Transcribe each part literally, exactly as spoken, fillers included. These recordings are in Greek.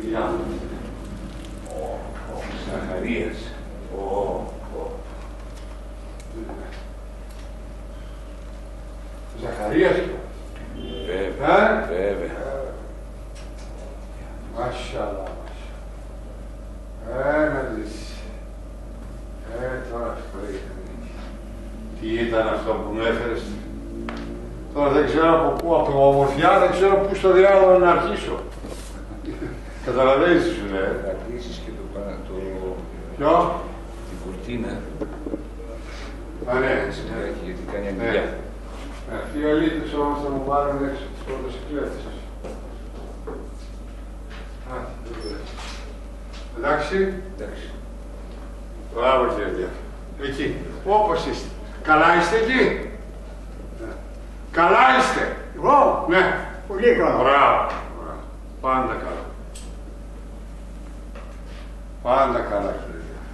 Γεια μου. Ω, ω, Ζαχαρίας. Ω, ω. Ζαχαρίας. Βέβαια, βέβαια. Μάσχαλα, μάσχαλα. Ε, να δεις. Ε, τώρα αυτό ήταν. Τι ήταν αυτό που με έφερες. Τώρα δεν ξέρω από πού, από την ομορφιά, δεν ξέρω πού στο διάλογο να αρχίσω. Καταλαβαίνεις τι σου λέει. Θα κλείσεις και το πάνω, το... Ποιο? την κουρτίνα. Α, ναι. Γιατί κάνει αγκαλιά. Αυτοί οι αλήτες όμως θα μου πάρουν έξω τις πρωτοσυκλέτες. Α, δεν πειράζει. Εντάξει. Εντάξει. Μπράβο κύριε Διάφη. Εκεί. Όπως είστε. Καλά είστε εκεί. Καλά είστε. Εγώ. Ναι. Πολύ καλά. Μπράβο. Μπράβο. Πάντα καλά. Πάντα καλά κύριε Διάφη.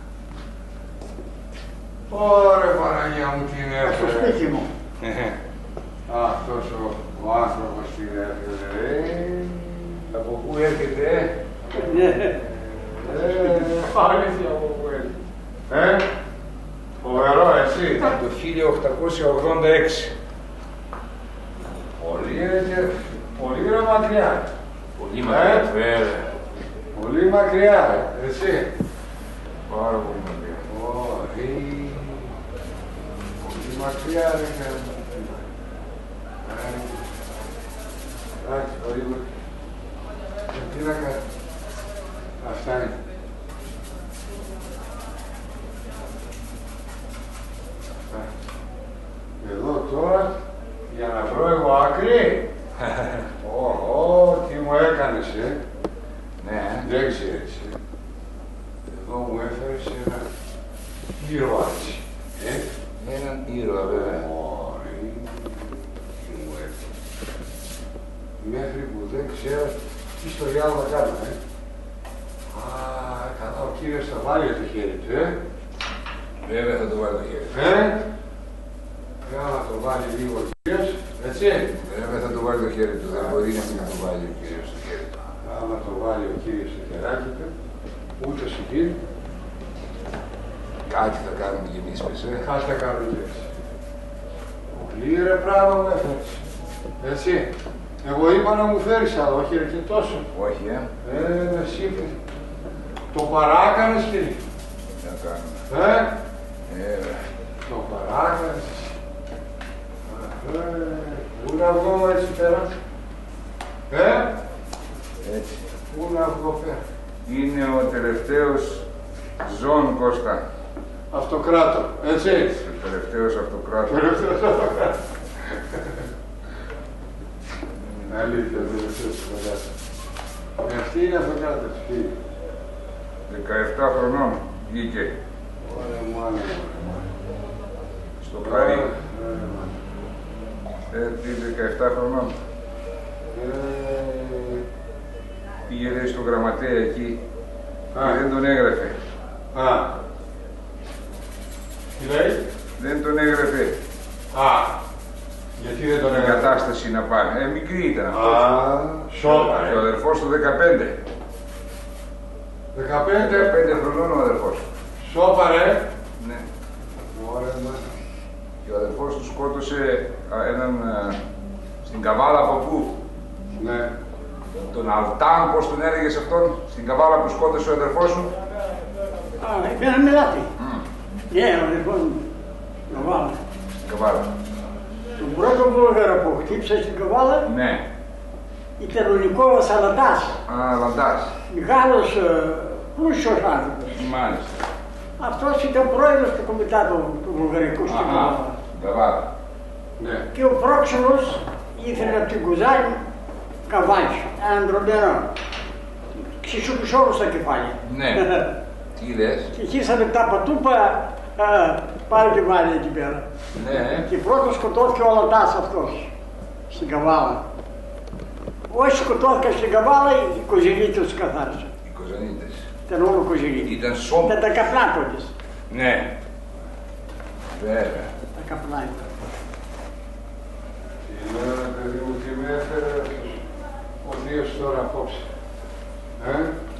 Ωραία Παναγία μου την έφερε. Στο σπίτι μου. Αυτός ο, ο άνθρωπος την έφερε. Από πού έρχεται, ε? Ναι. Ε, αλήθεια από πού έρχεται. Ε, φοβερό, εσύ. Το χίλια οκτακόσια ογδόντα έξι. Πολύ, ρε, πολύ ρε μακριά. Πολύ μακριά. Ε, Βέβαια. πολύ μακριά, ρε, εσύ. Πάρα πολύ μακριά. Πολύ, πολύ μακριά, ρε, καλά. Εντάξει, πολύ μακριά. Τι να κάνω. Αυτά είναι. Αυτά. Εδώ τώρα, για να βρω εγώ άκρη. Ω, ω, τι μου έκανες, ε. Ναι. Δεν ξέρεις, ε. Εδώ μου έφερες ένα ήρωα, έτσι. Ε. Έναν ήρωα, βέβαια. Ωραία. Τι μου έφερες. Μέχρι που δεν ξέρω τι στο διάλογο θα κάνω, ε. Α, καλά, ο κύριος θα βάλει το χέρι του, ε. Βέβαια θα το βάλει το χέρι. Ε. Για να το βάλει λίγο ο κύριος, έτσι. Βέβαια θα το βάλει το χέρι του. Δεν μπορεί να μην το βάλει ο κύριος στο χέρι του. Άμα το βάλει ο κύριος στο χεράκι του, ούτε σου πει. Κάτι θα κάνουμε κι εμείς, πες, ε. Κάτι θα κάνουμε κι εμείς. Πολύ ρε πράγμα μου έφερες. Έτσι. Εγώ είπα να μου φέρεις, αλλά όχι ρε και τόσο. Όχι, ε. Ε, εσύ το παράκανες, κύριε. Τι να κάνουμε. Ε, Ε, το παράκανες. Ε, πού να βγω έτσι πέρα. Ε, έτσι. πού να βγω πέρα. Είναι ο τελευταίος ζών, Κώστα. Αυτοκράτο, έτσι. Ο τελευταίος αυτοκράτορ. Τελευταίος αυτοκράτο. Αλήθεια, τελευταίος αυτοκράτο. Αυτή είναι αυτοκράτο, φίλοι. δεκαεπτά χρονών βγήκε Ωραία, μάνα. στο Χαρί. Ωραία, μάνα. Ε, τι δεκαεπτά χρονών. Ε, Πήγε λέει στο γραμματέα εκεί Α. και δεν τον έγραφε. Α. Τι λέει? Δεν τον έγραφε Α. Γιατί δεν τον την έκανε. κατάσταση να πάνε. Ε, μικρή ήταν αυτό. Α, σώπα, Και ο ε. αδερφός του δεκαπέντε. δεκαπέντε. δεκαπέντε χρονών ο αδερφός. Σώπα, ρε. Ναι. Ωραία, μα. Και ο αδερφός του σκότωσε α, έναν α, στην Καβάλα από πού. Ναι. Τον Αλτάν, πώς τον έλεγες αυτόν, στην Καβάλα που σκότωσε ο αδερφός σου. Α, έκαναμε λάθη. Mm. Ναι, ο λοιπόν, Καβάλα. Στην Καβάλα. Τον πρώτο Βούλγαρο που χτύπησε στην Καβάλα Ναι. ήταν ο Νικόλας Αλαντάς. Α, Λαντάς. Μεγάλος, ε, πλούσιος άνθρωπος. Μάλιστα. Αυτός ήταν πρόεδρος του κομιτάτου του Βουλγαρικού στην Αχα. Καβάλα. Στην Καβάλα. Ναι. Και ο πρόξενος ήθελε από την Κουζάνη καβάνι, έναν ντρομερό. Ξυσούκους όλους τα κεφάλια. Ναι. Τι λες. Και αρχίσαμε τα πατούπα, α, πάρε και βάλει εκεί πέρα. Ναι. Και πρώτος σκοτώθηκε ο Αλαντάς αυτός, στην Καβάλα. Όχι σκοτώθηκαν στην Καβάλα, οι Κοζινίτες τους καθάρισαν. Οι Κοζανίτες. Ήταν όλο Κοζινίτες. Ήταν σώμα. Ήταν τα καπνά τότε. Ναι. Βέβαια. Τα καπνά ήταν. Τι λέω, παιδί μου, τι με έφερε ο Δίος τώρα απόψε. Ε,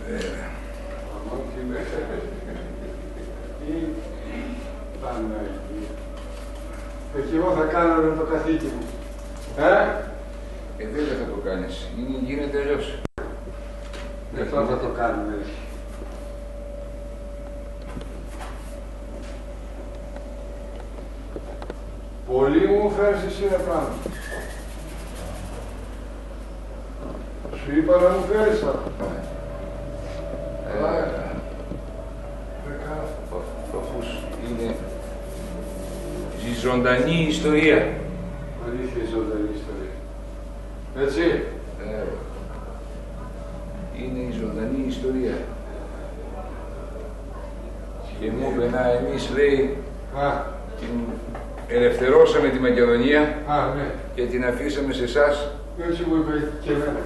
και εγώ θα κάνω το καθήκη μου. Ε? Ε, δεν θα το κάνεις. Είναι, γίνεται αλλιώς. Γι' αυτό θα το κάνουμε. Πολύ μου φέρεις εσύ να κάνω. Σου είπα να μου φέρεις θα. Παππούς, είναι ζωντανή ιστορία. Αλήθεια ζωντανή ιστορία. Έτσι. Ε, είναι η ζωντανή ιστορία. Και μου είπε να εμείς λέει Α, την ελευθερώσαμε τη Μακεδονία α, ναι. και την αφήσαμε σε εσάς Έτσι μου είπε και εμένα.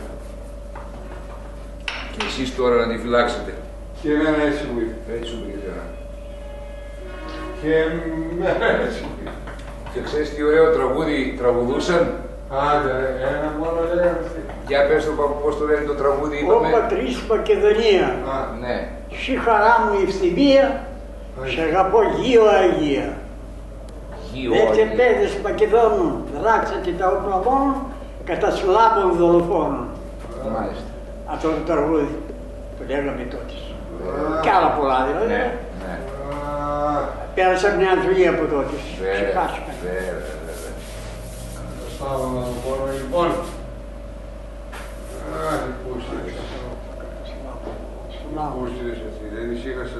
και εσείς τώρα να τη φυλάξετε. Και εμένα έτσι μου είπε. Έτσι σου είπε και εσένα. Και εμένα έτσι μου είπε. Και ξέρεις τι ωραίο τραγούδι τραγουδούσαν. Άντε, ρε, ένα μόνο λέγανε αυτοί. Για πες το παππού πώς το λένε το τραγούδι, Ω είπαμε. πατρίς Μακεδονία, Α, Ναι. σι χαρά μου η ευθυμία, σ' αγαπώ γύρω Αγία. Γη Δέτε όλοι. παιδες Μακεδόνων, δράξατε τα όπλα μόνο, κατά σλάβων δολοφόνων. Μάλιστα. Αυτό το τραγούδι το λέγαμε τότε. Α, Κι άλλα πολλά δηλαδή. Ναι, ναι. α, Πέρασα μια δουλειά από τότε. Βέβαια, Ξεχάσουμε. βέβαια, βέβαια. το στάβω να το πω, λοιπόν. Α, τι πούστηρες. Σλάβων. Πούστηρες εσύ, δεν ησύχασε.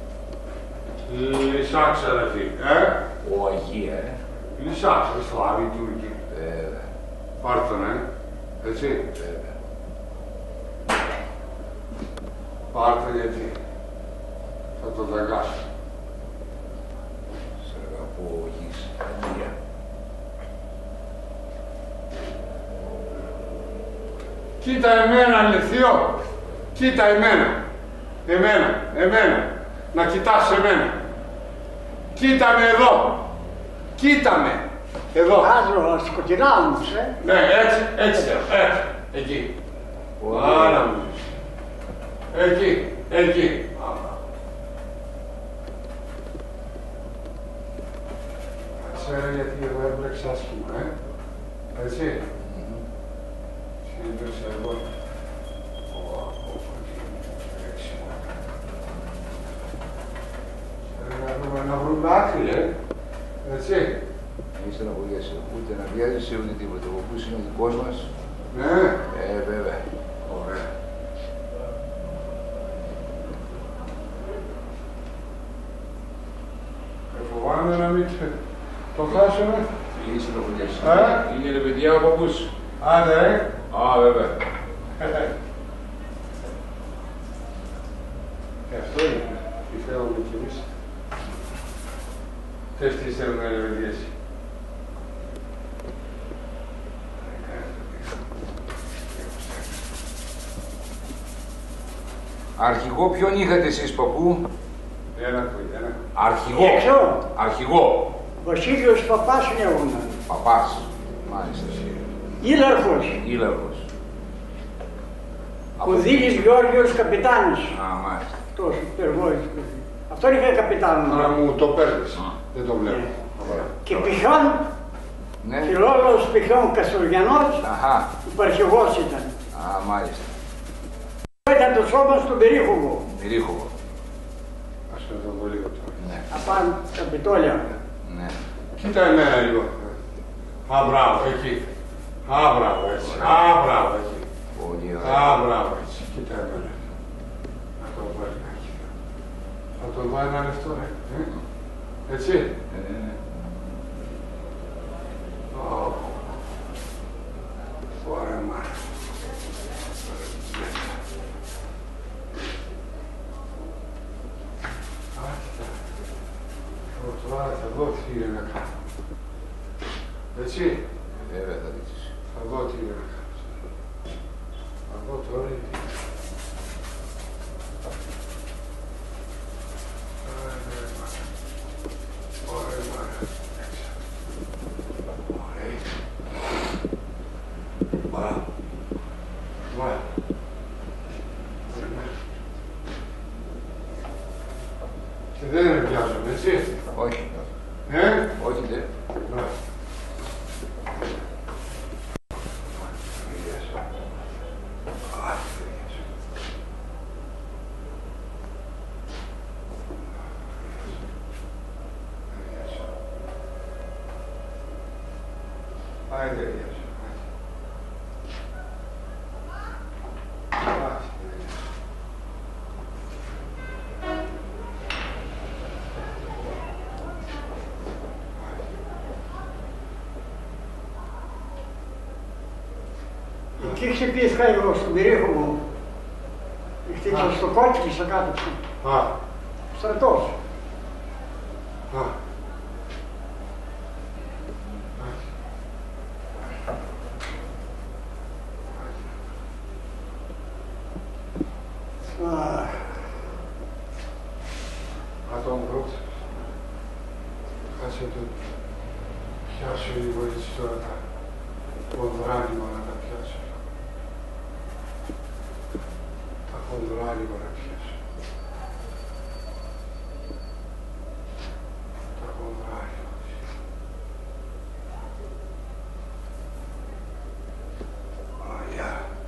Λυσάξα ρε τι, ε. Ο Αγία, ε. Λυσάξα, Σλάβοι, Τούρκοι. Βέβαια, Πάρ' τον, ε. Έτσι. βέβαια. Πάρ' τον γιατί. Θα τον δαγκάσω. Σ' αγαπώ γης Αγία. Κοίτα εμένα, Λυθιό. Κοίτα εμένα. Εμένα, εμένα. Να κοιτάς εμένα. Κοίτα με εδώ. Κοίτα με. Εδώ. Άζω σκοτεινά όμως, ε. Ναι, έτσι, έτσι, έτσι. Εκεί. Άρα μου. Εκεί, εκεί. Ξέρω γιατί εγώ έμπλεξα άσχημα, ε. Έτσι. Σύντρεψα εγώ. Ω, ω, έξιμο. Θέλουμε να βρούμε άκρη, ε. Έτσι. Μη στεναχωριέσαι, ούτε να βιάζεσαι ούτε τίποτα. Ο Παππούς είναι ο δικός μας. Ναι. Ε, βέβαια. Ωραία. Ε, φοβάμαι να μην τε- το χάσουμε. Μη στεναχωριέσαι. Ε? Είναι ρε παιδιά ο Παππούς. Άντε, ε. Α, βέβαια. Ε, αυτό είναι. Τι θέλουμε κι εμείς. Θες τι θέλουμε να λεβεντιέσει. Αρχηγό ποιον είχατε εσείς, παππού? Ένα ακούει, ένα. Αρχηγό. Έξω. Αρχηγό. Βασίλειος Παπάς λέγουνε. Παπάς. Μάλιστα. Ήλαρχος. Ήλαρχος. Κουδίλης Γεώργιος Καπιτάνης. Α, μάλιστα. Αυτός υπεργόης. Αυτό είναι καπιτάνο. Τώρα μου το παίρνεις. Α. Δεν το βλέπω. Ναι. Ωραία. Και Πηχών, Ναι. Φιλόλαος Πηχών Καστοριανός, Αχα. υπαρχηγός ήταν. Α, μάλιστα. Ήταν το σώμα στον περίχωμο, Μυρίχοβο. Ας το δω λίγο τώρα. Ναι. απάνω στα πιτόλια. Ναι. Κοίτα εμένα λίγο. Α, μπράβο, εκεί. Α, μπράβο, έτσι. Α, μπράβο, εκεί. Πολύ Α, ωραία. μπράβο, έτσι. Κοίτα εμένα. Να το βάλει να έχει. Θα το βάλει ένα λεπτό, ρε. Ε? Έτσι. Ναι, ναι, ναι. Ω. Ωραία, μάνα. Άχιτα. Τώρα θα δω τι είναι να κάνω. Έτσι. Βέβαια θα δείξεις. Θα δω τι είναι να κάνω. Θα δω τώρα τι είναι. Ωραία, μάνα. Ωραία, μάνα. Έτσι. Ωραία. Μπράβο. Μπράβο. Και δεν βιάζομαι, έτσι. Όχι. Ε? Όχι, δε. Μπράβο. ταιριάζει. Εκεί ξυπνήθηκα εγώ στον πυρήχο μου. Χτύπησα στο κότσι και σε κάτωψε. Α. Στρατός. Α. Αχ. Α, τον πρώτο. Κάτσε το πιάσω λίγο έτσι τώρα τα χονδρά λίγο να τα πιάσω. Τα χονδρά λίγο να πιάσω. Τα χονδρά λίγο. Αγιά.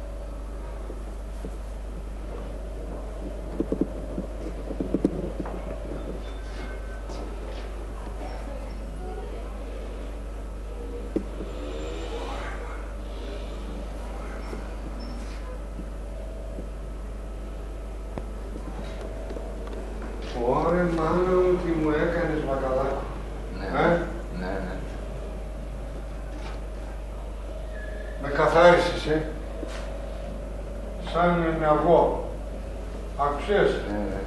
Ωρε μάνα μου, τι μου έκανες μπακαλάκο. Ναι, Ε? ναι, ναι. Με καθάρισες, ε. Σαν ναυό. Άκουσες. Ναι, ναι.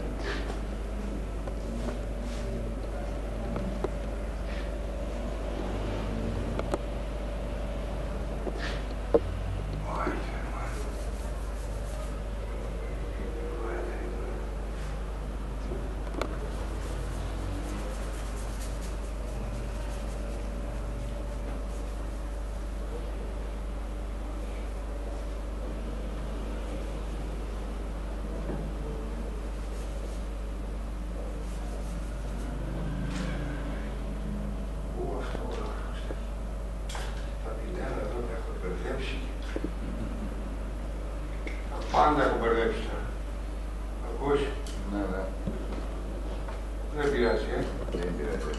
Πάντα έχω μπερδέψει. Ακούς. Ναι, ναι. Δεν πειράζει, ε. Δεν πειράζει.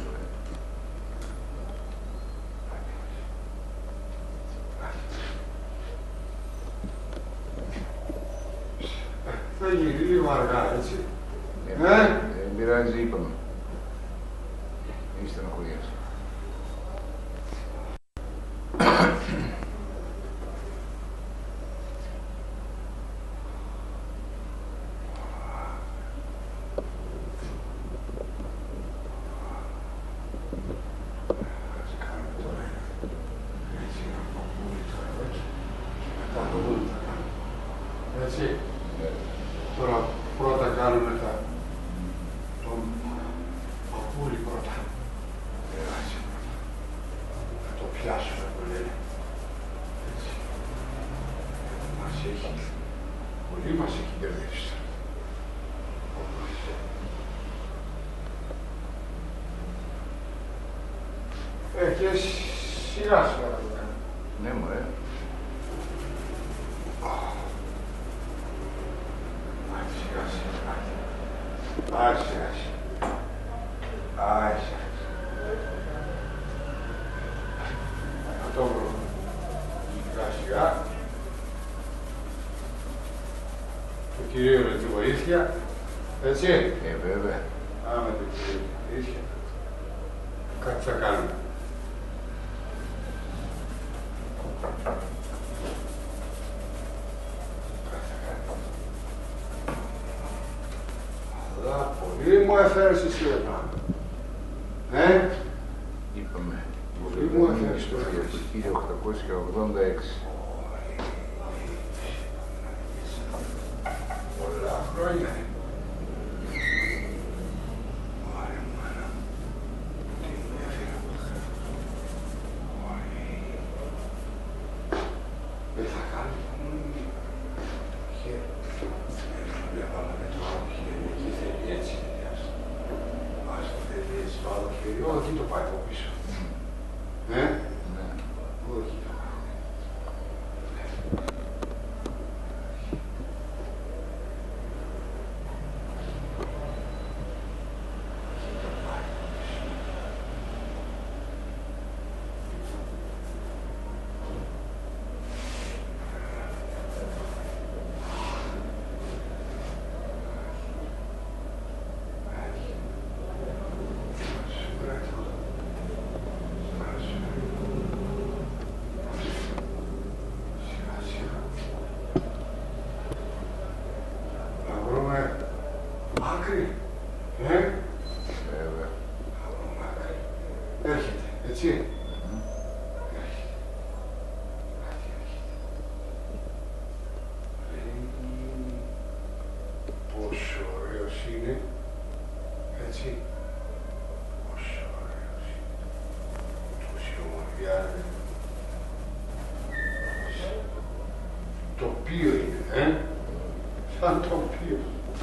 Θα γίνει λίγο αργά, έτσι. Δεν Ε? δεν πειράζει, είπαμε. Μη στενοχωριέσαι. Ας κάνουμε τώρα έτσι ένα παππούλι τώρα εδώ και μετά το δούμε θα κάνουμε. Έτσι. Τώρα πρώτα κάνουμε τα... τον παππούλι πρώτα. Έτσι. Θα το πιάσουμε που λένε. Έτσι. Μας έχει... Πολύ μας έχει μπερδέψει τώρα. Όπως... Ε, και σιγά σιγά θα το κάνουμε. Ναι, μωρέ. Άντε σιγά σιγά. Άντε σιγά σιγά. Άντε σιγά σιγά. Θα το βρω. Σιγά σιγά. Το κυρίο με τη βοήθεια. Έτσι. Ε, βέβαια. Άμε το κυρίο με τη βοήθεια. Κάτι θα κάνουμε. Αλλά πολύ μου έφερες εσύ εδώ. Ε, Είπαμε. Πολύ μου έφερες το το χίλια οκτακόσια ογδόντα έξι. πολλά χρόνια. Ωραία, μάνα. Τι μου έφερε από το γράφο. Ωραία. Δεν θα κάνω. Χέρι. Δεν πάμε με το άλλο χέρι. Εκεί θέλει έτσι. Ας το θέλει έτσι το άλλο χέρι. Όχι, το πάει από πίσω. Ε, Ναι. όχι το πάει. μακρύ. Ε, Βέβαια. μακρύ. Έρχεται, έτσι. Πόσο ωραίος είναι, έτσι, πόσο ωραίος είναι, τόση ομορφιά είναι, τοπίο είναι, ε, σαν τοπίο.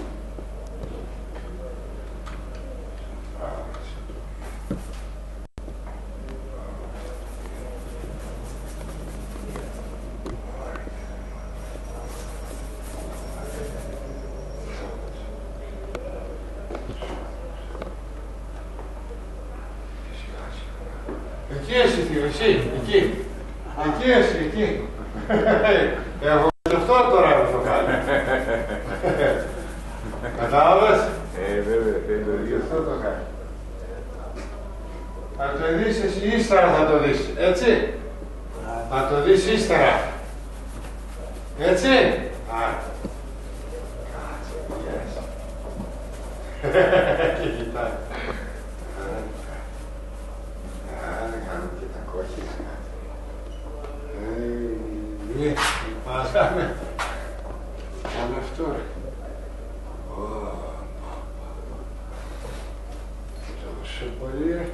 Εκεί εσύ, θείο, εσύ, εκεί. Εκεί εσύ, εκεί. Εγώ αυτό τώρα που το κάνει. Κατάλαβες. Ε, βέβαια, θέλει το ίδιο. Αυτό το κάνει. Θα το δεις εσύ ύστερα θα το δεις, έτσι. Θα το δεις ύστερα. Έτσι. Άρα. Κάτσε, yes. Και κοιτάει. Άρα κάνουμε και τα κόκκινα. Ναι, μας κάνε. Κάνε αυτό ρε. Τόσο πολύ.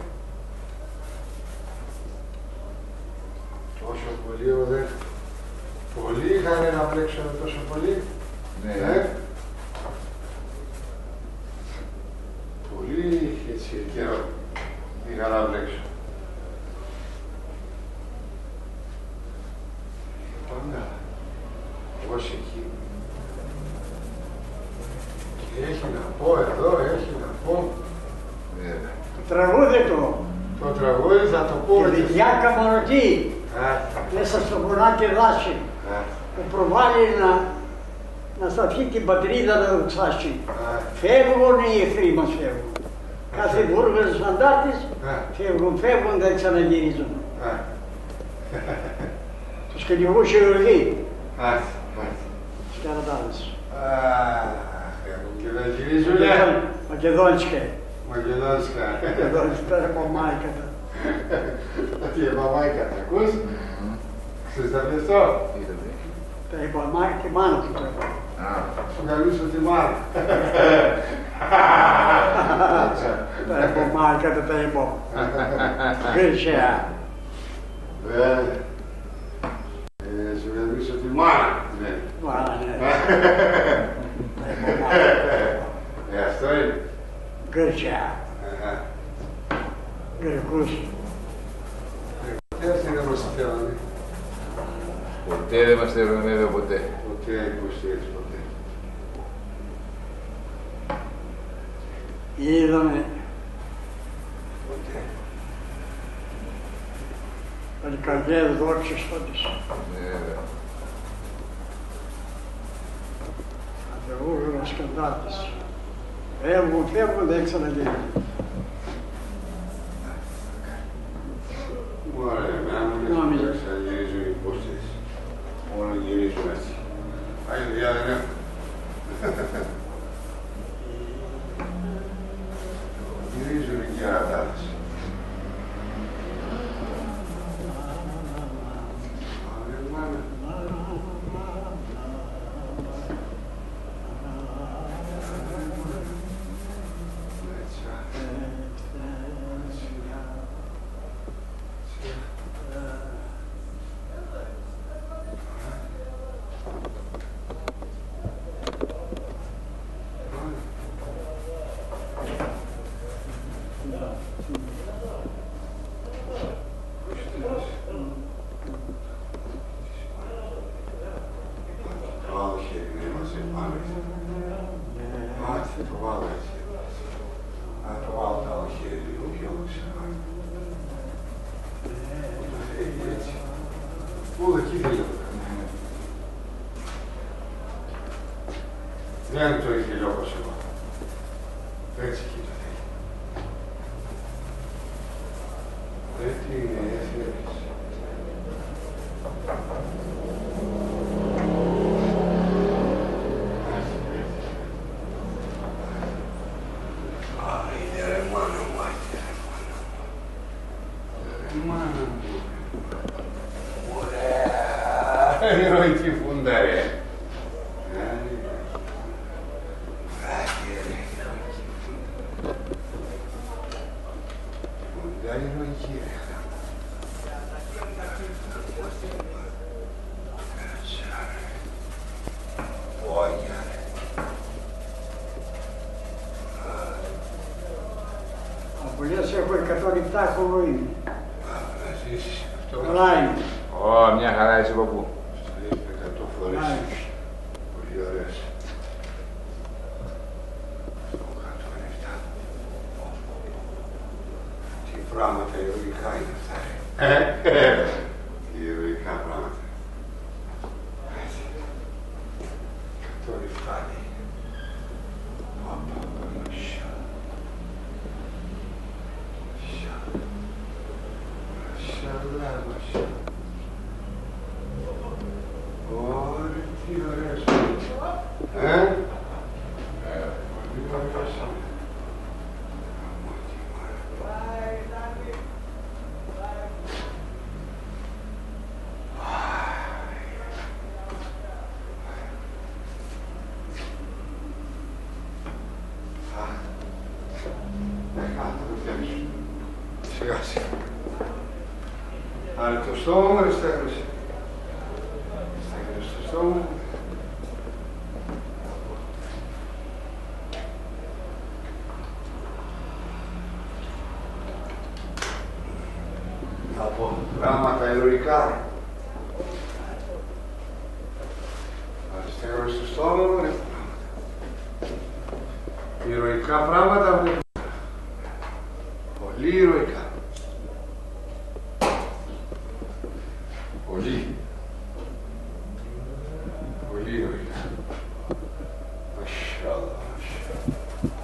Τόσο πολύ, δε. Πολύ είχαμε να πλέξουμε τόσο πολύ. Ναι. Ε? Πολύ έτσι καιρό είχα να πλέξω. Πάμε, ως εκεί. Και έχει να πω εδώ, έχει να πω. Βέβαια. Το τραγούδι του. Το τραγούδι θα το πω. Τη Διάκα Μαρωτή, Α, μέσα στο βουνάκι δάση, α, που προβάλλει να, να σταθεί την πατρίδα να δοξάσει. α, Φεύγουν οι εχθροί μας φεύγουν. Κάθε Βούργος αντάρτης, α, φεύγουν, φεύγουν, δεν ξαναγυρίζουν. α, Τους κυνηγούσε η οργή α, α. στις Καρατάδες. Αχ, έχουν και δεν γυρίζουνε. Μακεδόνσκα. Μακεδόνσκα. Μακεδόνσκα, τα μαμάικατα. Τι μαμάικα, τα ακούς? Ξέρεις τα πει αυτό? Τι ήταν, ε? Τα είπα μάικα και μάνα του το είπα. Α, Σου καλούσω τη μάνα. Τα είπα μάικατα, τα είπα. Γρήσια. Ε, Σου καλούσω τη μάνα. Ναι. Μάνα, ναι. Τα είπα μάικα. Ε, αυτό είναι. Γρήσια. Αχα. Γρικούς. Τι αυτή δεν μας θέλανε. ποτέ δεν μας θέλουν εδώ ποτέ. Ποτέ ακούσει έτσι ποτέ. Είδαμε Ποτέ. παλικαριές δόξες τότε. Βέβαια. Αντεγούγουρος σκαντάτης. Φεύγουν, φεύγουν, δεν ξαναγίνουν. Ωραία, εμένα μου λες ότι ξαναγυρίζουν οι υπόστες. Μόνο γυρίζουν έτσι. Άλλη δουλειά δεν έχω. Γυρίζουν οι κερατάδες. Ωραία, μάνα. Δεν το είχε λόγος εγώ. Έτσι κοίτα. Έτσι είναι, έτσι έχεις. ηρωική ρε. Όχι ρε. Απολιές έχω εκατόν επτά κολοίδι. Να ζήσεις αυτό. Καλά είναι. Ω, μια χαρά είσαι παππού. εκατό φορές. Πολύ ωραίες. εκατόν επτά. Τι πράγματα ηρωικά είναι αυτά ρε. Τι ηρωικά πράγματα. εκατόν επτά λέει. Όπα, μασιά. Μασιά. Μασιά, μασιά. Ωραία, τι ωραίες. Ε? Πολύ ωραίες. Σιγά σιγά. Άρε το στόμα μου, ρε στέγνωσε. Στέγνωσε το στόμα μου. Θα πω πράγματα ηρωικά. Στέγνωσε το στόμα μου, ρε. Ηρωικά πράγματα βλέπω. Πολύ ηρωικά. Πολύ. Πολύ ηρωικά. Μασχάλα, μασχάλα.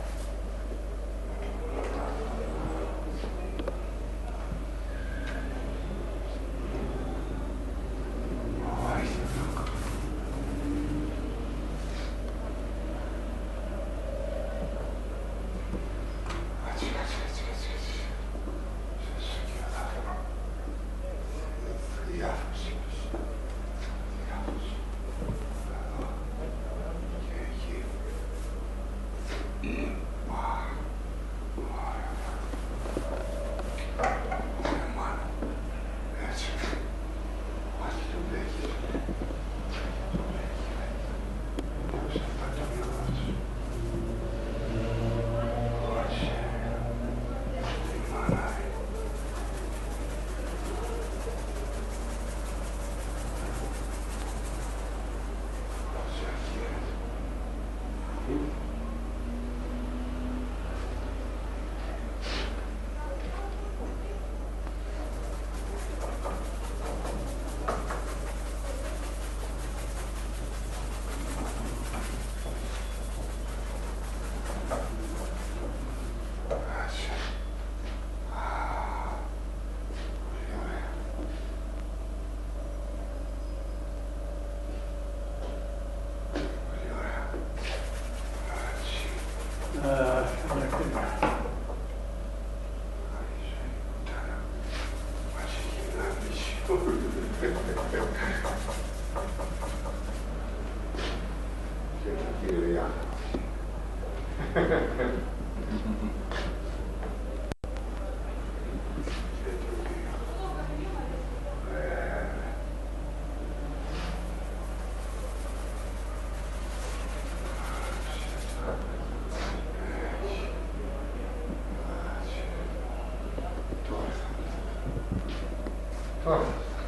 Τώρα.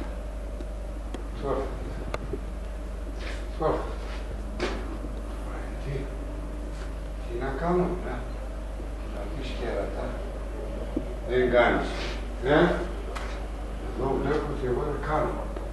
Τώρα. Τώρα. Τι. Τι να κάνω, να. Να πεις κέρατα. Δεν κάνεις. Ε. Εδώ βλέπω ότι εγώ δεν κάνω.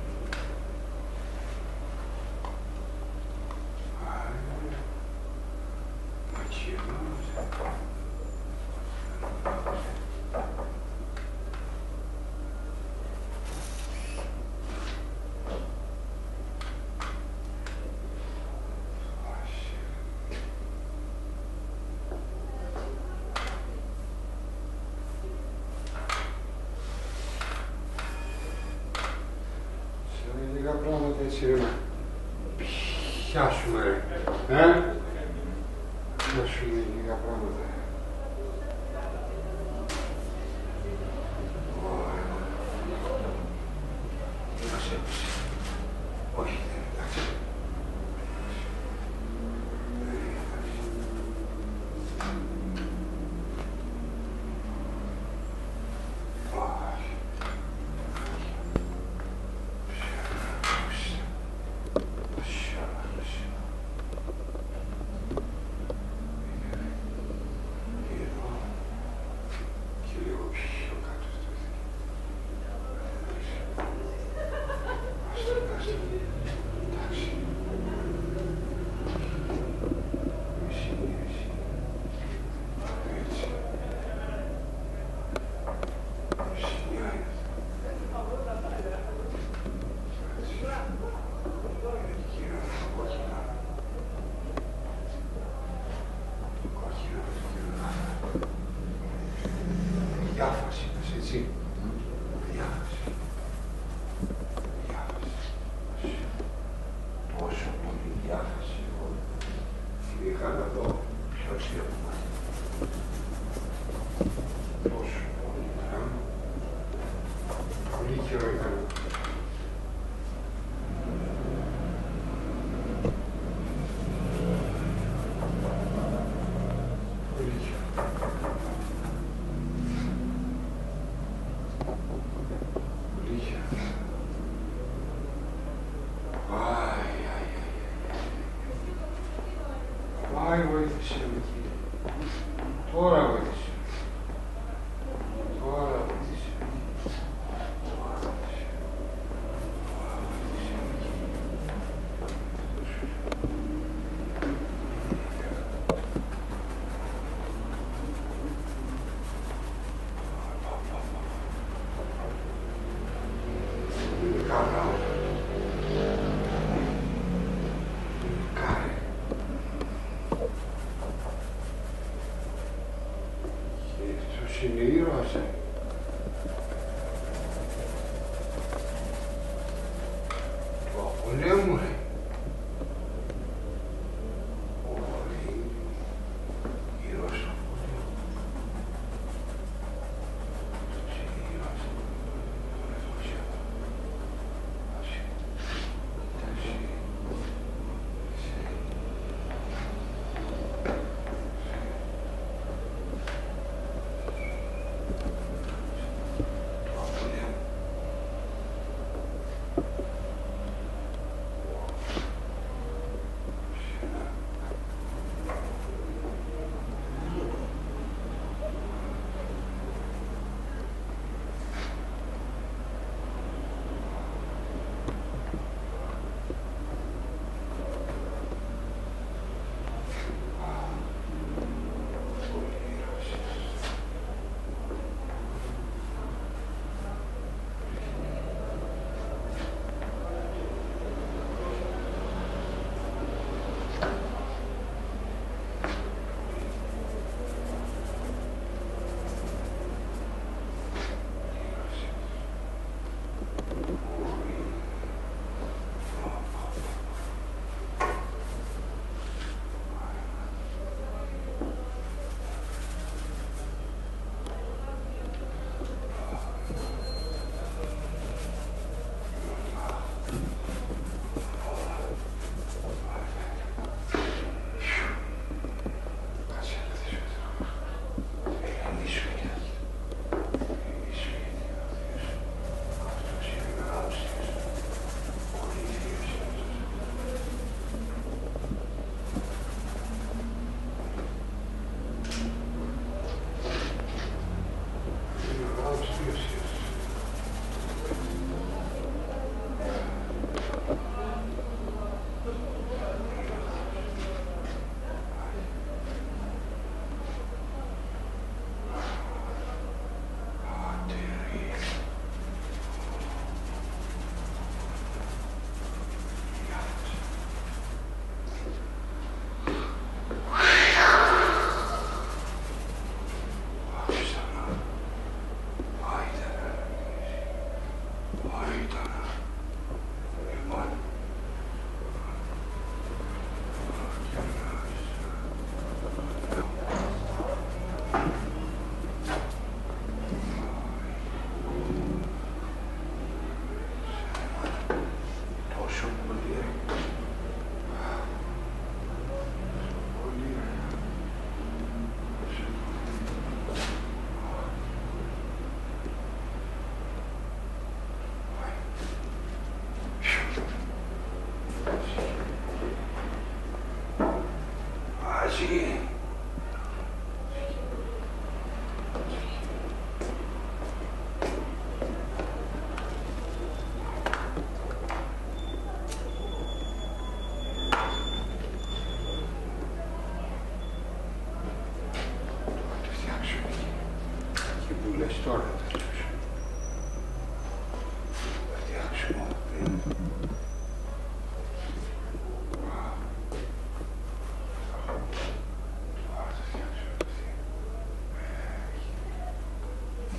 Λίγα πράγματα έτσι ρε, πιάσουμε ρε, ε, πιάσουμε λίγα πράγματα. Διάφαση, έτσι. Διάφαση. Διάφαση. Τόσο πολύ διάφαση. Είχα να δω ποιος ήρθα. Τόσο πολύ πράγμα. Πολύ καιρό είχα να δω. Ai, βοήθησε με Κύριε. Τώρα βοήθησε. Τώρα βοήθησε. Τώρα βοήθησε. Τώρα βοήθησε με Κύριε. Είναι καλά όλα. Είναι ήρωας. Του απολέμου, ρε. Όλοι ήρωας του απολέμου. Είναι ήρωας. Όχι. Όχι. Όχι. τώρα θα τους φτιάξουμε πριν. Τώρα θα φτιάξουμε αυτή.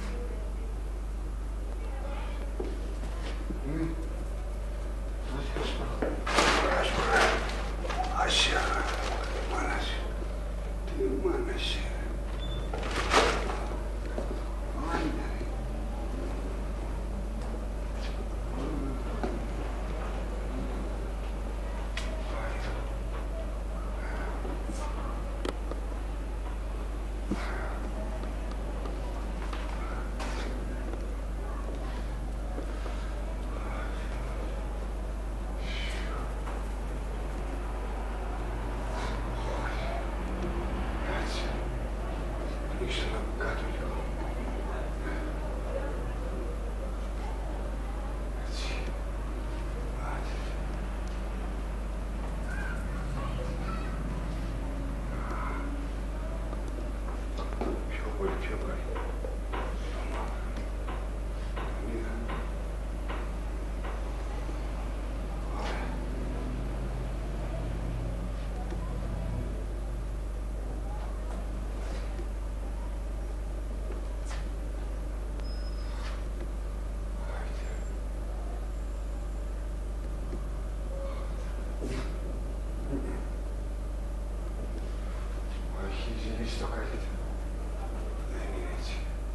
Το καλύτερο. Δεν είναι έτσι.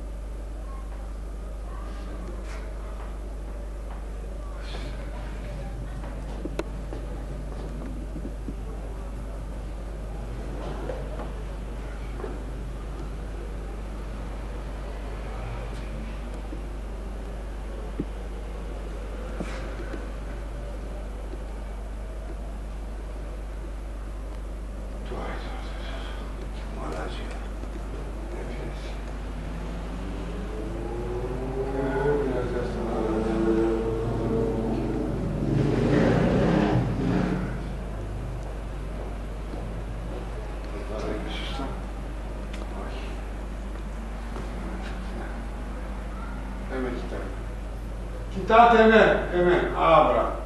Κοιτάτε εμένα, εμένα, άμπρα.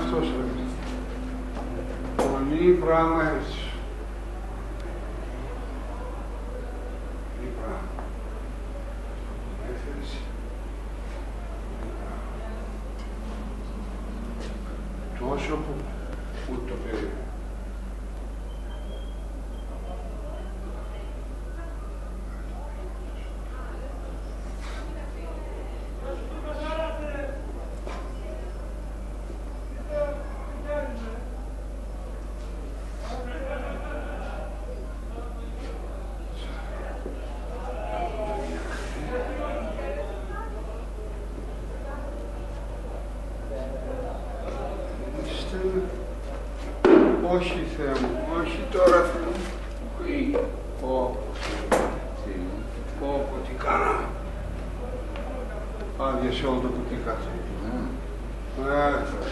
αυτός ρε. Πολύ πράγμα έτσι. Πολύ πράγμα. Έφερες. Τόσο που ούτε το περίμενε. Όχι Θεέ μου, όχι τώρα Θεέ μου. Ή, πω, τι, πω, πω, τι κάναμε. Άδειασε όλο το κουτί κάτω. Ε, Θεέ.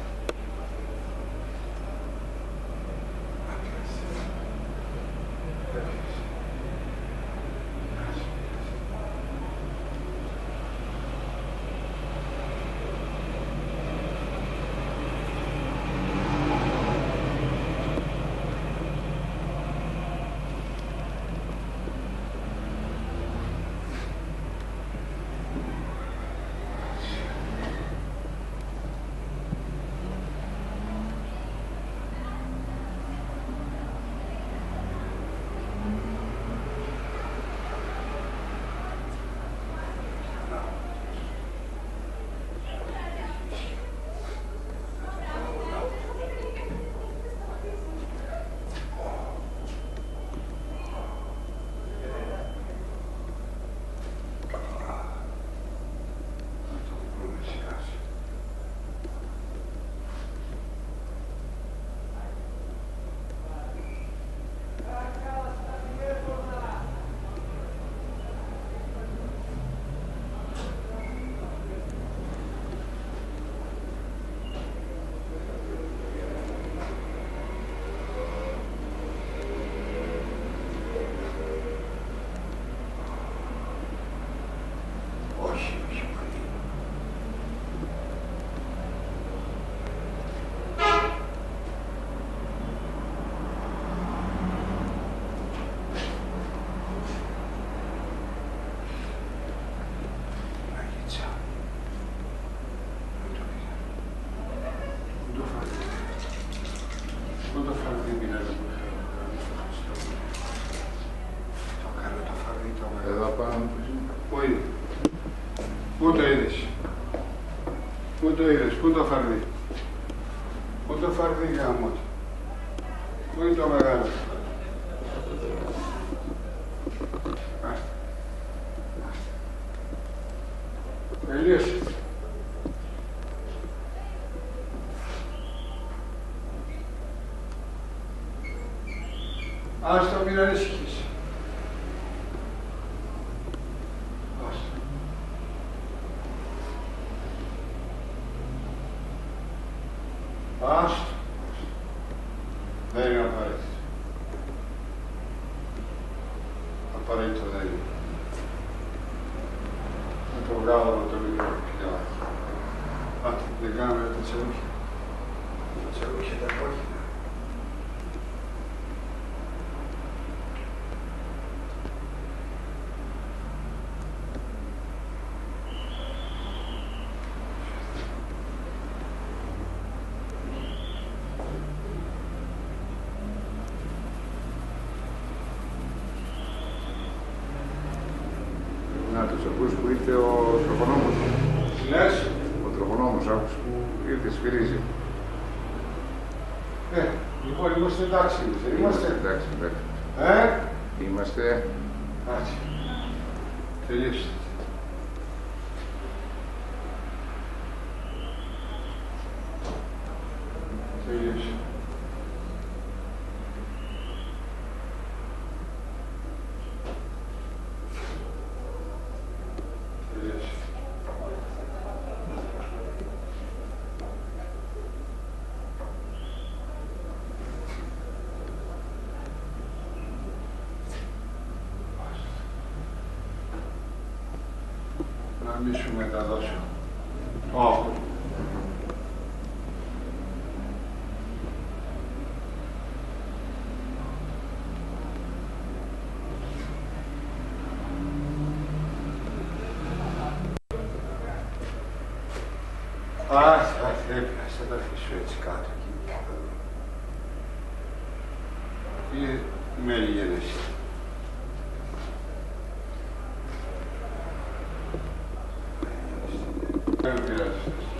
Πού το είδες, πού το είδες, πού το φαρδί, πού το φαρδί γάμο του, πού είναι το μεγάλο. Τελείωσε. Άστο, μην ανησυχείς. Άστο. Δεν είναι απαραίτητο. Απαραίτητο δεν είναι. Θα το βγάλω με το λίγο πια. Άτε, δεν κάνουμε τα τσερούχια. Τα τσερούχια τα κόκκινα. Να τους ακούς που ήρθε ο τροχονόμος. Τι λες? Ο τροχονόμος άκουσε που ήρθε, σφυρίζει. Ε, λοιπόν, είμαστε εντάξει, δεν είμαστε. Εντάξει, εντάξει. Ε? Είμαστε. Εντάξει. Τελείωσε. Τελείωσε. Να μη σου μεταδώσω. Ω. τα αφήσω έτσι κάτω εκεί. Και με λιγένεση. Δεν πειράζει.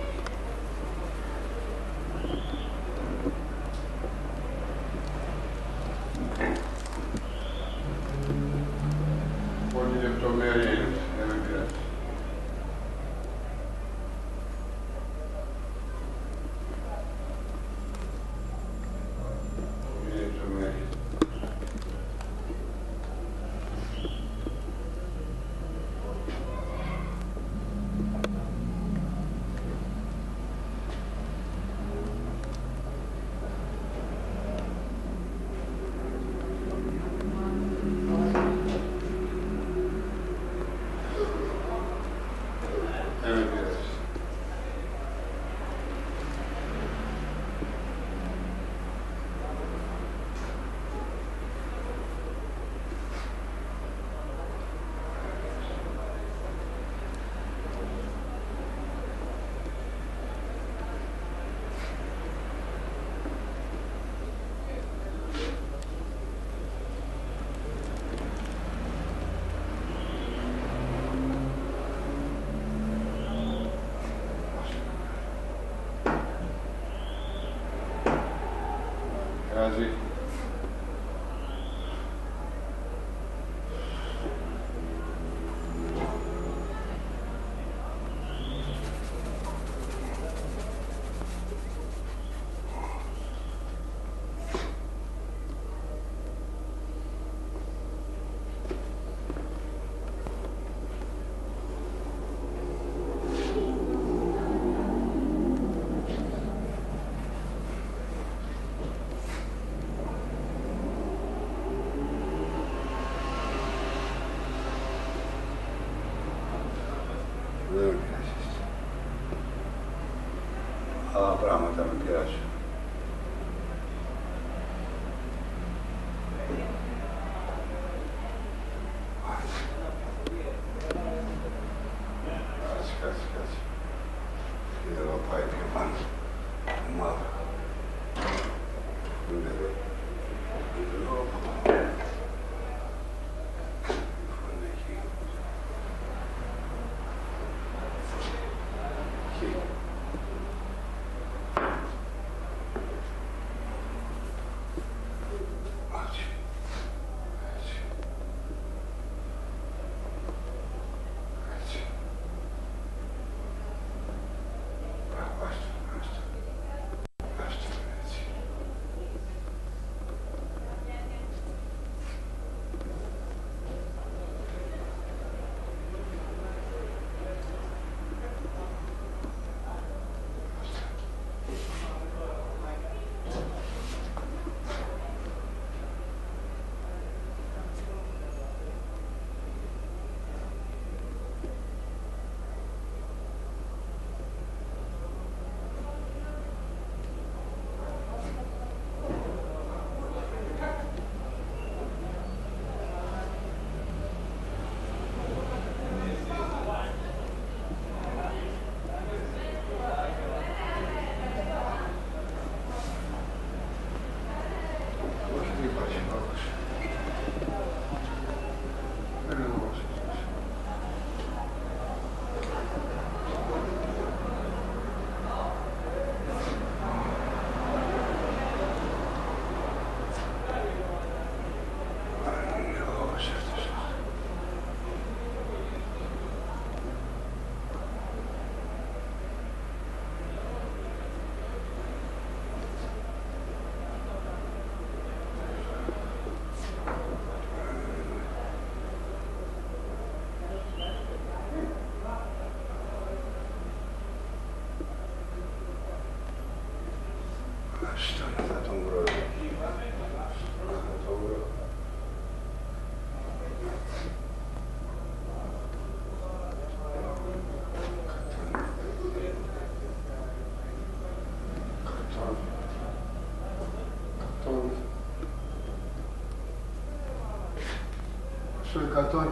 Πολύ λεπτομέρεια είναι, δεν πειράζει. Πολύ λεπτομέρεια. Δεν με πειράζει. Πειράζει. Δεν με πειράζεις. Άλλα πράγματα με πειράζουν. Κάτσε, κάτσε, κάτσε. Και εδώ πάει πιο πάνω. Μαύρο. Είναι εδώ. Είναι εδώ. Είναι εκεί. Εκεί. Έτσι. Έτσι. Έτσι. Άστο, άστο. Άστο, έτσι. Όχι, δεν υπάρχει λόγος. Δεν είναι λόγος αυτός. Δεν είναι λόγος αυτός. Άστον, θα τον βρω. Θα τον βρω. Κατόν. Κατόν. Στο εκατόν.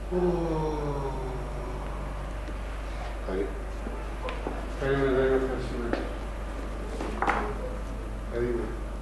Περίμενε, δεν είναι ευχαριστημένο. Περίμενε.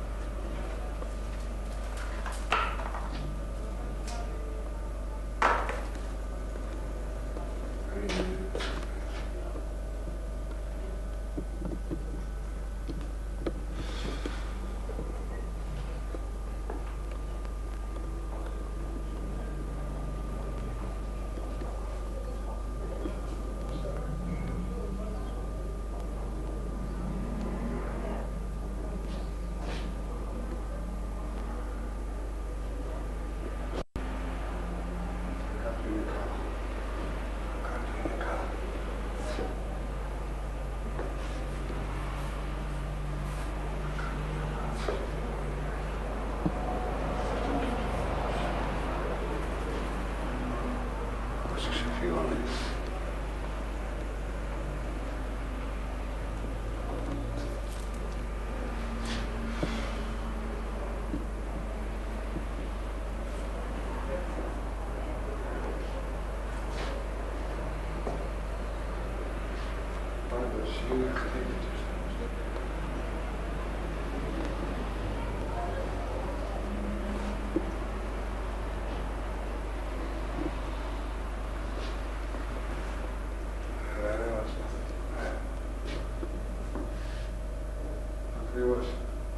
Ακριβώς.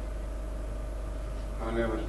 Ανέβασε.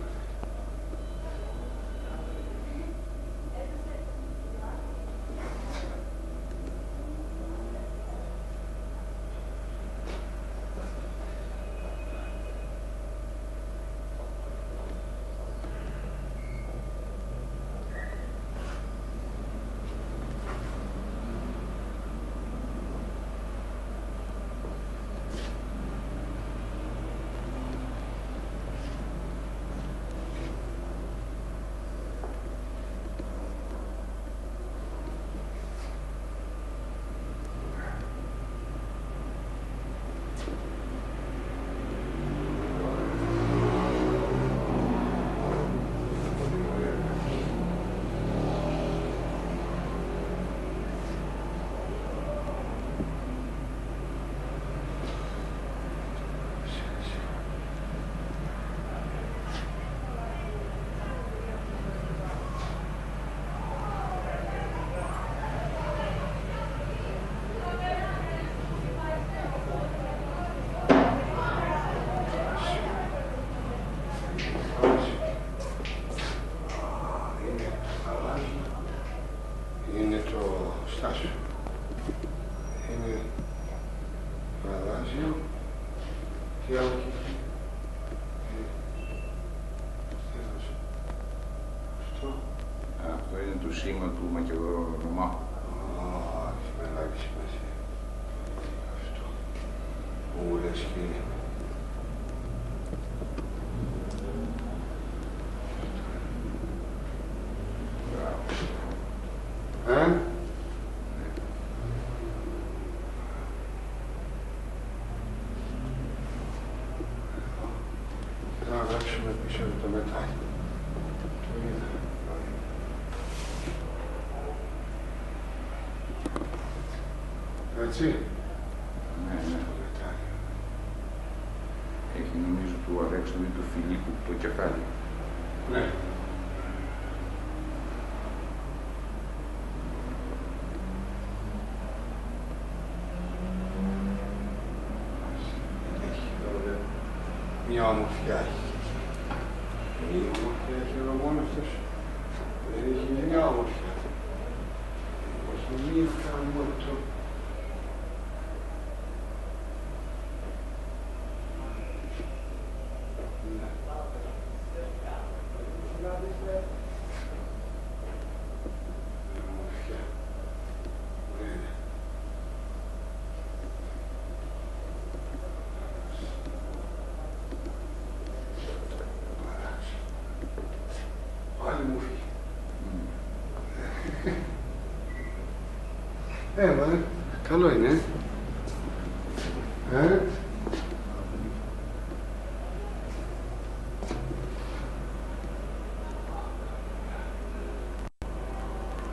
Είναι το στάσιο. Είναι γαλάζιο και άλλο εκεί. Αυτό. Αυτό είναι το σήμα του Μακεδονομάχου. Α, έχει μεγάλη σημασία. Αυτό. Μου λες και είναι. Ε? Θα γράψουμε πίσω από το μετάλλιο. Το είδα. Έτσι. Ναι, ναι. Το μετάλλιο. Έχει νομίζω του Αλέξανδρου ή του Φιλίππου το κεφάλι. Ναι. Μια ομορφιά έχει. Μια ομορφιά έχει εδώ μόνο αυτός. Δεν έχει μια ομορφιά. Όχι μία κάνω το... Ομορφιά. Ναι. Πάλι μου φύγει. Ε, μα, καλό είναι. Ε.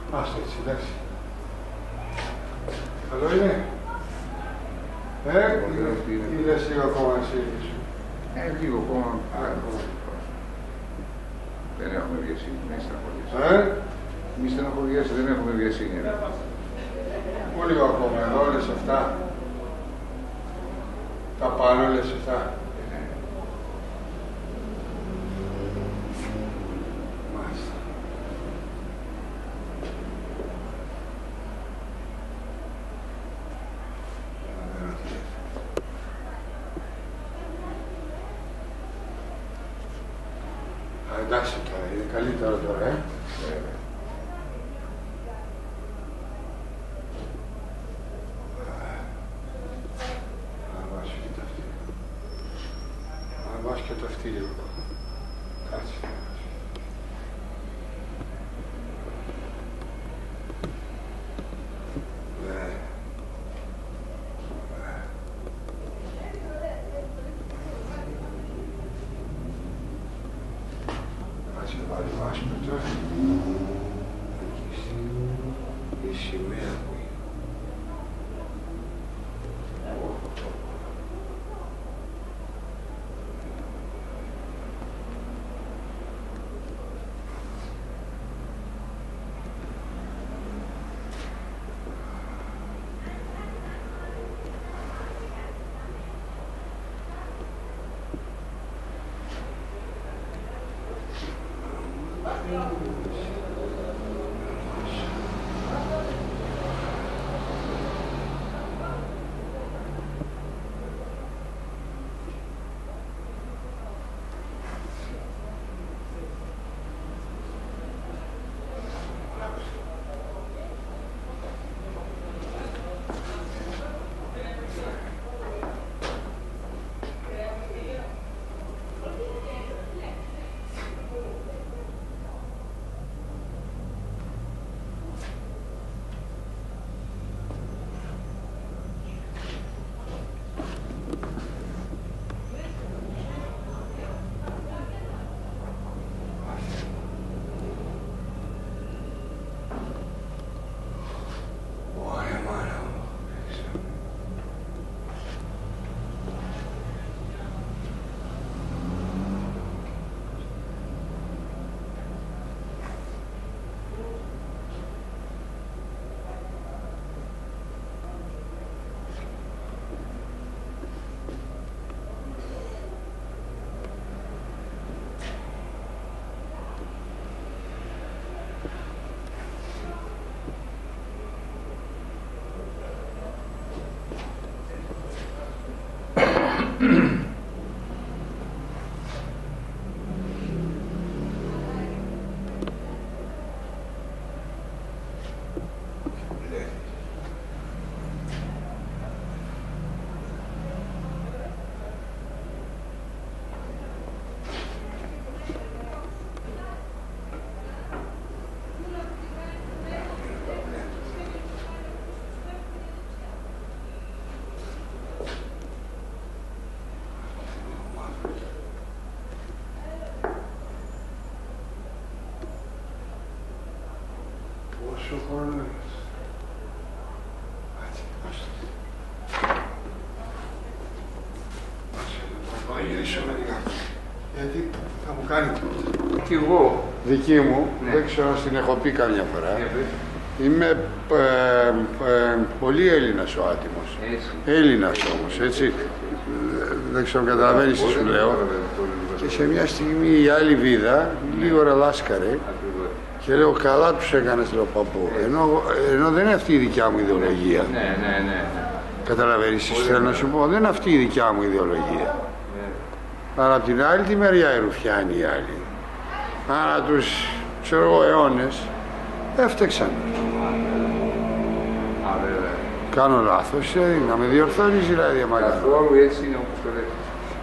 Άστε έτσι, εντάξει. Καλό είναι. Ε, ή λες λίγο ακόμα εσύ. Ε, λίγο ακόμα. Δεν έχουμε βιασύνη, μην στεναχωριέσαι. Ε, Μη στεναχωριέσαι, δεν έχουμε βιασύνη. πού λίγο ακόμα, εδώ λες αυτά. Τα πάνω λες αυτά. Μάλιστα. Α, εντάξει τώρα, είναι καλύτερο τώρα, ε. Βάζει και το αυτί λίγο. Κάτσε. Ναι. Κάτσε να βάλει βάσπρο τώρα. Η σημαία που είναι. Πόσο χρόνο έχεις? Άτσι, άστο. Άσε, να γυρίσω μερικά. Γιατί θα μου κάνει Κι εγώ. δική μου, Ναι. δεν ξέρω αν την έχω πει καμιά φορά. Για πες. Είμαι ε, ε, πολύ Έλληνας ο άτιμος. Έτσι. Έλληνας όμως, έτσι. Δεν ξέρω αν καταλαβαίνεις τι σου λέω. Και σε μια στιγμή η άλλη βίδα, λίγο ρελάσκαρε. Ακριβώς. Και λέω, καλά τους έκανες, λέω, παππού. Ενώ, ενώ δεν είναι αυτή η δικιά μου ιδεολογία. Ναι, ναι, ναι. ναι. Καταλαβαίνεις τι θέλω να σου πω. Δεν είναι αυτή η δικιά μου ιδεολογία. Ναι. Αλλά από την άλλη τη μεριά οι ρουφιάνοι οι άλλοι. Άρα τους, ξέρω εγώ, αιώνες έφτεξαν. Α, βέβαια. Κάνω λάθος, ε, να με διορθώνεις δηλαδή, αμάγα. Καθόλου έτσι είναι όπως το λέτε.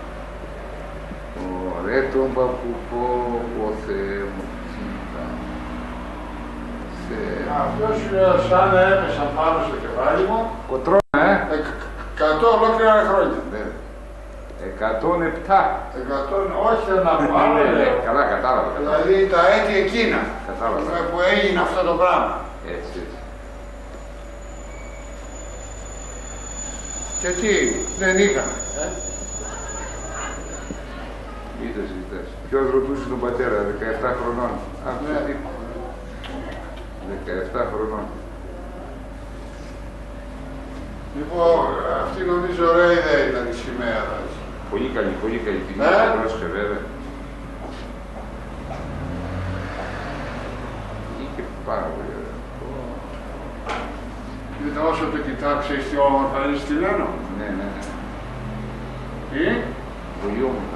Ρε τον παππού πω, πω Θεέ μου, τσίτα. Αυτό σου λέω, σαν να έπεσαν πάνω στο κεφάλι μου, Κοτρό, ε. εκατό ολόκληρα χρόνια. Βέβαια. εκατόν επτά. εκατό, όχι ένα πάνω. Ναι, ναι, καλά, κατάλαβα. κατάλαβα. Δηλαδή τα έτη εκείνα Κατάλαβα. που έγινε αυτό το πράγμα. Έτσι, έτσι. Και τι, δεν είχαμε. Ε? Μην το συζητάς. Ποιος ρωτούσε τον πατέρα, δεκαεπτά χρονών. Άκουσε Ναι. τι. δεκαεπτά χρονών. Λοιπόν, αυτή νομίζω ωραία ιδέα ήταν η σημαία. δηλαδή. Πολύ καλή, πολύ καλή τιμή. Ε? Πρόσεχε βέβαια. Είχε πάρα πολύ ωραία. Κοίτα, όσο το κοιτάξεις τι όμορφα είναι στυλμένο. Ναι, ναι, ναι. Τι, Πολύ όμορφα.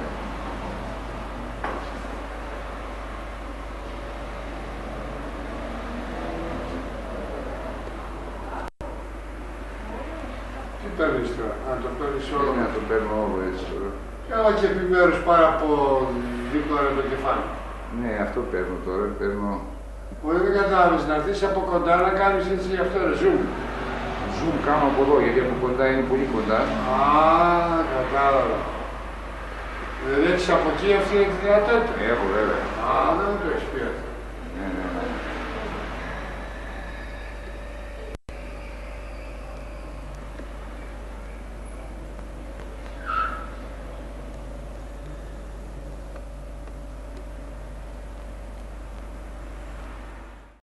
τι παίρνεις τώρα, αν το παίρνεις όλο. Να το παίρνω όλο έτσι τώρα. Έλα και επιμέρους πάρα από δίπλα το κεφάλι. Ναι, αυτό παίρνω τώρα. Παίρνω Μπορεί δεν κατάλαβες να έρθεις από κοντά να κάνεις έτσι γι' αυτό ρε zoom. zoom κάνω από εδώ γιατί από κοντά είναι πολύ κοντά. Α, κατάλαβα. Δηλαδή έχεις από εκεί αυτή τη δυνατότητα. Έχω βέβαια. Α, δεν μου το έχεις πει αυτό. Ναι, ναι, ναι.